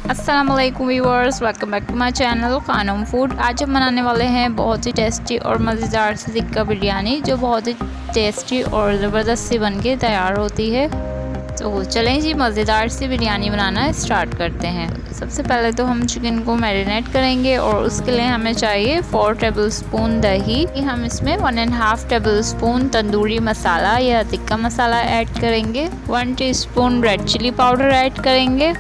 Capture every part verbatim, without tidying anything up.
अस्सलाम वालेकुम viewers, welcome back to my channel Khanam food. आज हम बनाने वाले हैं बहुत ही टेस्टी और मज़ेदार सी टिक्का बिरयानी, जो बहुत ही टेस्टी और ज़बरदस्त सी बन के तैयार होती है। तो चलें जी, मज़ेदार सी बिरयानी बनाना स्टार्ट करते हैं। सबसे पहले तो हम चिकन को मैरिनेट करेंगे और उसके लिए हमें चाहिए फोर टेबल स्पून दही। हम इसमें one and half table spoon tandoori masala या टिक्का मसाला ऐड करेंगे। One teaspoon red chilli powder add करेंगे।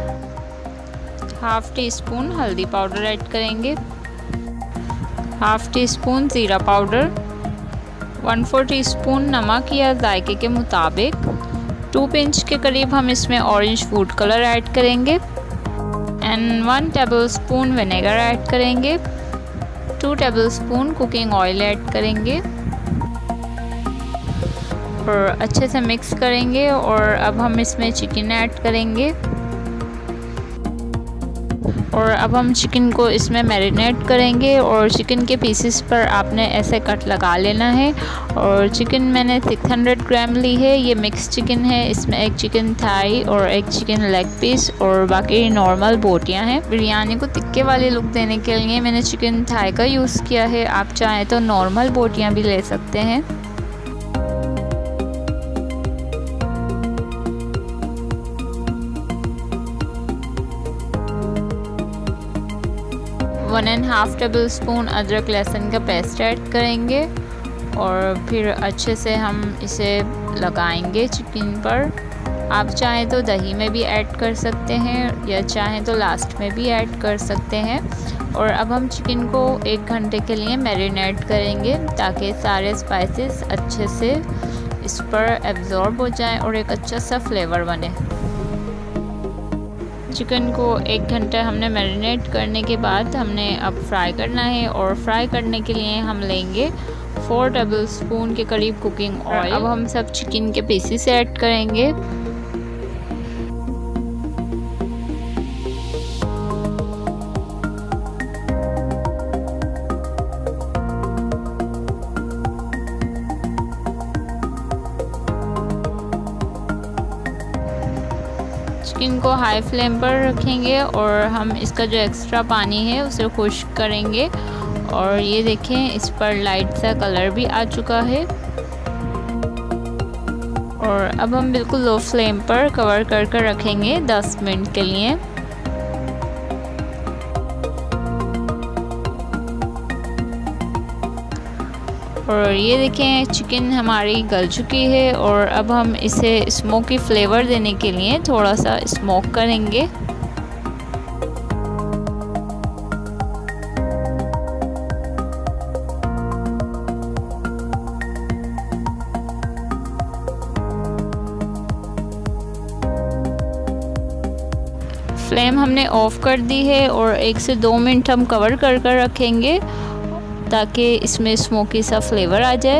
हाफ टी स्पून हल्दी पाउडर ऐड करेंगे। हाफ टी स्पून ज़ीरा powder. One four tea spoon नमक या जायके के मुताबिक। टू पिंच के करीब हम इसमें ऑरेंज फूड कलर ऐड करेंगे and one table spoon vinegar add करेंगे। Two table spoon cooking oil add करेंगे और अच्छे से मिक्स करेंगे। और अब हम इसमें चिकन ऐड करेंगे और अब हम चिकन को इसमें मैरिनेट करेंगे। और चिकन के पीसेस पर आपने ऐसे कट लगा लेना है। और चिकन मैंने सिक्स हंड्रेड ग्राम ली है। ये मिक्स चिकन है, इसमें एक चिकन थाई और एक चिकन लेग पीस और बाकी नॉर्मल बोटियां हैं। बिरयानी को तिक्के वाली लुक देने के लिए मैंने चिकन थाई का यूज़ किया है। आप चाहें तो नॉर्मल बोटियां भी ले सकते हैं। One and half table spoon अदरक लहसुन का पेस्ट ऐड करेंगे और फिर अच्छे से हम इसे लगाएंगे चिकन पर। आप चाहें तो दही में भी ऐड कर सकते हैं या चाहें तो लास्ट में भी ऐड कर सकते हैं। और अब हम चिकन को एक घंटे के लिए मैरिनेट करेंगे ताकि सारे स्पाइसेस अच्छे से इस पर एब्जॉर्ब हो जाएं और एक अच्छा सा फ्लेवर बने। चिकन को एक घंटा हमने मैरिनेट करने के बाद हमने अब फ्राई करना है। और फ्राई करने के लिए हम लेंगे फोर टेबल स्पून के करीब कुकिंग ऑयल। अब हम सब चिकन के पीसेस ऐड करेंगे। चिकन को हाई फ्लेम पर रखेंगे और हम इसका जो एक्स्ट्रा पानी है उसे खुश्क करेंगे। और ये देखें, इस पर लाइट सा कलर भी आ चुका है। और अब हम बिल्कुल लो फ्लेम पर कवर कर कर रखेंगे दस मिनट के लिए। और ये देखें, चिकन हमारी गल चुकी है। और अब हम इसे स्मोकी फ्लेवर देने के लिए थोड़ा सा स्मोक करेंगे। फ्लेम हमने ऑफ कर दी है और एक से दो मिनट हम कवर कर कर रखेंगे ताकि इसमें स्मोकी सा फ्लेवर आ जाए।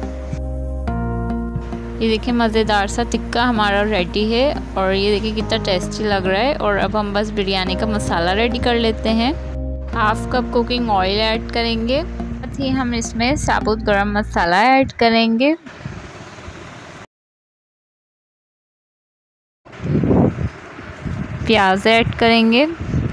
ये देखिए, मज़ेदार सा टिक्का हमारा रेडी है और ये देखिए कितना टेस्टी लग रहा है। और अब हम बस बिरयानी का मसाला रेडी कर लेते हैं। Half cup cooking oil add करेंगे, साथ ही हम इसमें साबुत गरम मसाला ऐड करेंगे। प्याज ऐड करेंगे।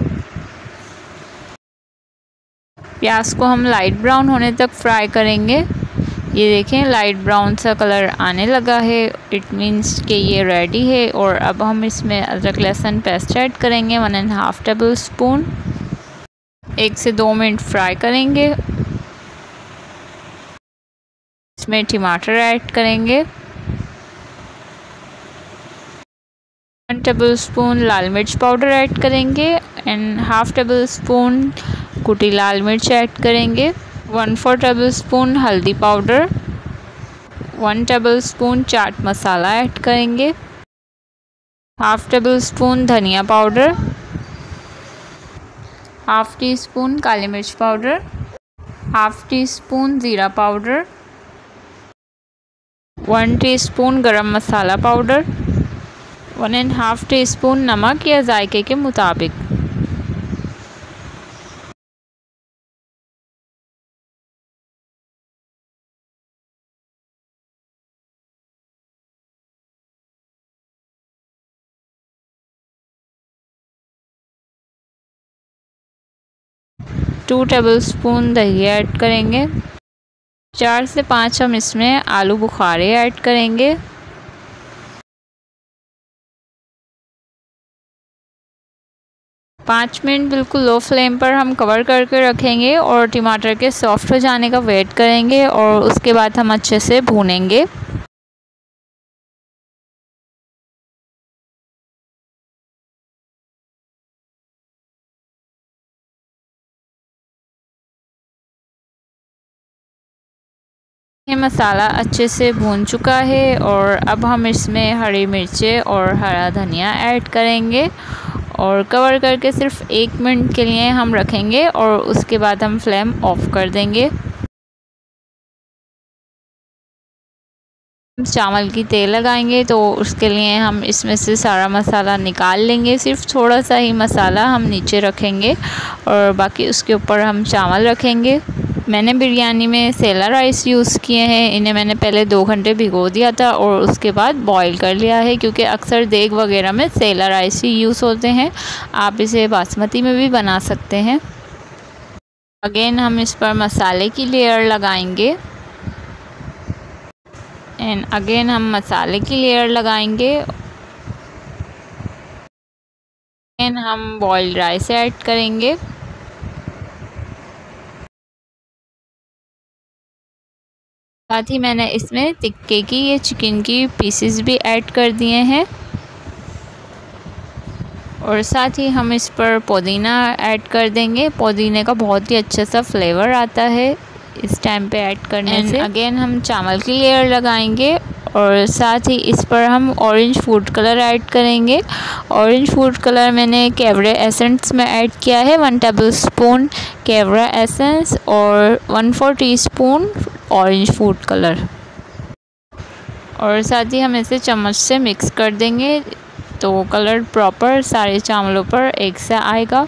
प्याज को हम लाइट ब्राउन होने तक फ्राई करेंगे। ये देखें, लाइट ब्राउन सा कलर आने लगा है, इट मीन्स कि ये रेडी है। और अब हम इसमें अदरक लहसुन पेस्ट ऐड करेंगे, one and half table spoon. एक से दो मिनट फ्राई करेंगे। इसमें टमाटर ऐड करेंगे, वन टेबल स्पून लाल मिर्च पाउडर ऐड करेंगे एंड हाफ टेबल स्पून कुटी लाल मिर्च ऐड करेंगे। वन फोर टेबल स्पून हल्दी powder. One table spoon chaat masala add करेंगे। हाफ टेबल स्पून धनिया पाउडर। हाफ टी स्पून काली मिर्च पाउडर। हाफ टी स्पून ज़ीरा powder. One teaspoon garam masala powder. One and half tea spoon नमक या जायके के मुताबिक। टू टेबलस्पून दही ऐड करेंगे। चार से पाँच हम इसमें आलू बुखारे ऐड करेंगे। पाँच मिनट बिल्कुल लो फ्लेम पर हम कवर करके रखेंगे और टमाटर के सॉफ्ट हो जाने का वेट करेंगे और उसके बाद हम अच्छे से भूनेंगे। ये मसाला अच्छे से भून चुका है और अब हम इसमें हरी मिर्चें और हरा धनिया ऐड करेंगे और कवर करके सिर्फ एक मिनट के लिए हम रखेंगे और उसके बाद हम फ्लेम ऑफ कर देंगे। चावल की तेल लगाएंगे तो उसके लिए हम इसमें से सारा मसाला निकाल लेंगे। सिर्फ थोड़ा सा ही मसाला हम नीचे रखेंगे और बाकी उसके ऊपर हम चावल रखेंगे। मैंने बिरयानी में सेला राइस यूज़ किए हैं। इन्हें मैंने पहले दो घंटे भिगो दिया था और उसके बाद बॉईल कर लिया है, क्योंकि अक्सर देग वगैरह में सेला राइस ही यूज़ होते हैं। आप इसे बासमती में भी बना सकते हैं। अगेन हम इस पर मसाले की लेयर लगाएंगे एंड अगेन हम मसाले की लेयर लगाएंगे। एंड हम बॉइल्ड राइस ऐड करेंगे। साथ ही मैंने इसमें टिक्के की ये चिकन की पीसेस भी ऐड कर दिए हैं और साथ ही हम इस पर पुदीना ऐड कर देंगे। पुदीने का बहुत ही अच्छा सा फ्लेवर आता है इस टाइम पे ऐड करने से। अगेन हम चावल की लेयर लगाएंगे और साथ ही इस पर हम ऑरेंज फूड कलर ऐड करेंगे। ऑरेंज फूड कलर मैंने कैवरा एसेंस में ऐड किया है, वन टेबल स्पून कैवरा एसेंस और one four teaspoon orange food colour, और साथ ही हम इसे चम्मच से मिक्स कर देंगे तो कलर प्रॉपर सारे चावलों पर एक से आएगा।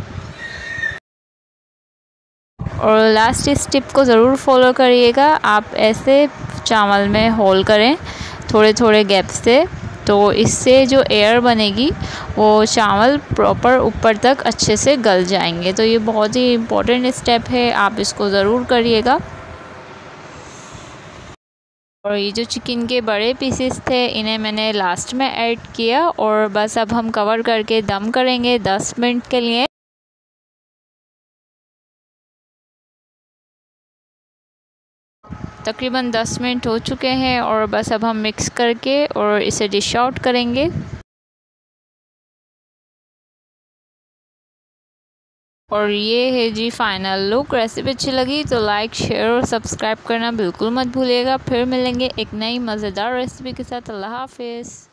और लास्ट इस टिप को ज़रूर फॉलो करिएगा। आप ऐसे चावल में होल करें थोड़े थोड़े गैप से, तो इससे जो एयर बनेगी वो चावल प्रॉपर ऊपर तक अच्छे से गल जाएंगे। तो ये बहुत ही इम्पोर्टेंट स्टेप है, आप इसको ज़रूर करिएगा। और ये जो चिकन के बड़े पीसेस थे इन्हें मैंने लास्ट में ऐड किया और बस अब हम कवर करके दम करेंगे दस मिनट के लिए। तकरीबन दस मिनट हो चुके हैं और बस अब हम मिक्स करके और इसे डिश आउट करेंगे। और ये है जी फाइनल लुक। रेसिपी अच्छी लगी तो लाइक शेयर और सब्सक्राइब करना बिल्कुल मत भूलिएगा। फिर मिलेंगे एक नई मज़ेदार रेसिपी के साथ। अल्लाह हाफिज़।